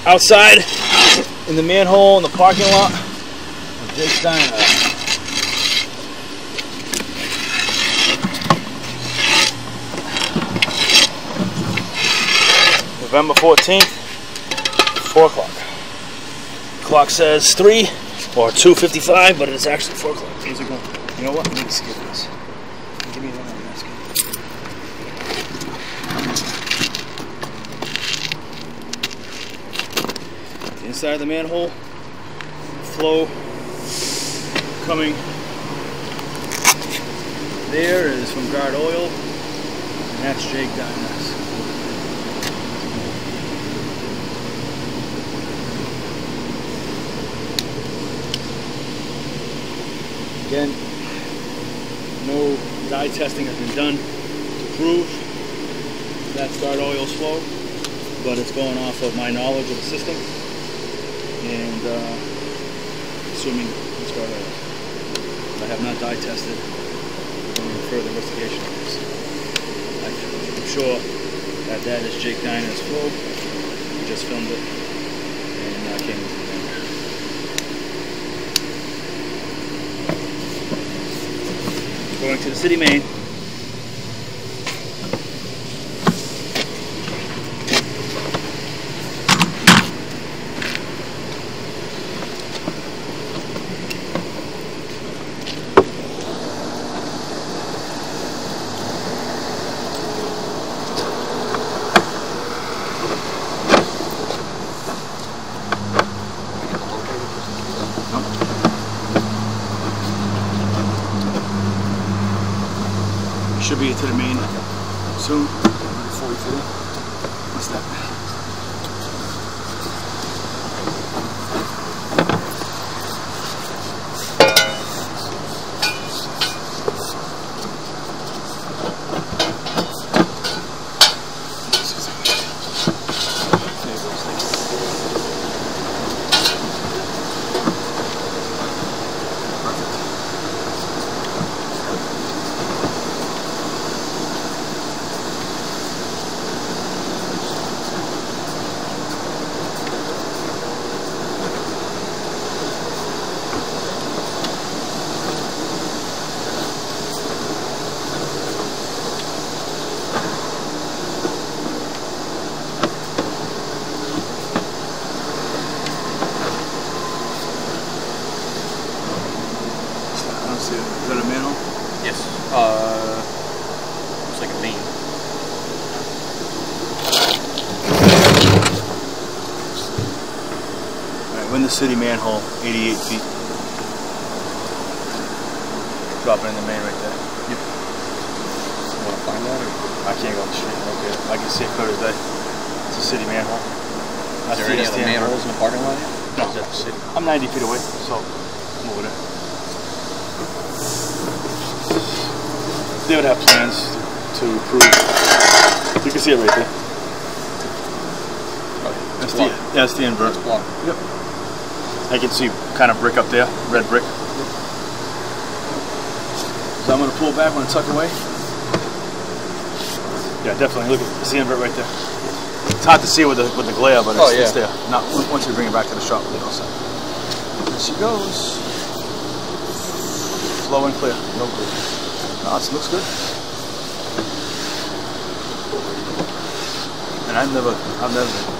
outside in the manhole in the parking lot of Jake's Diner. November 14th, 4 o'clock. Clock says 3 or 2:55, but it's actually 4 o'clock. How's it going? You know what? Let me skip this. Give me that. Inside of the manhole, flow coming there is from Guard Oil, and that's Jake Diner's. Again, no dye testing has been done to prove that's Guard Oil's flow, but it's going off of my knowledge of the system. And assuming it's Guard Oil. I have not dye tested any further investigation of this. I'm sure that is Jake Diner's flow. We just filmed it and came into the manhole. Going to the city main. Should be to the main soon. Before we fit in. What's that? Is that a manhole? Yes. Looks like a main. Alright, we're in the city manhole, 88 feet. Dropping in the main right there. Yep. You want to find that? Or? I can't go on the street. Okay. I can see it clear as day. It's a city manhole. Is there any other manholes in the parking lot yet? No. Is that the city? I'm 90 feet away, so I'm over there. They would have plans to prove. You can see it right there. Okay. That's the invert. Yep. I can see kind of brick up there, red brick. So I'm going to pull back when it's tucked away. Yeah, definitely. Look, it's the invert right there. It's hard to see with the glare, but it's there. Now, once we bring it back to the shop, we'll get all set. There she goes. Flow and clear. No glue. No, it looks good. And I've never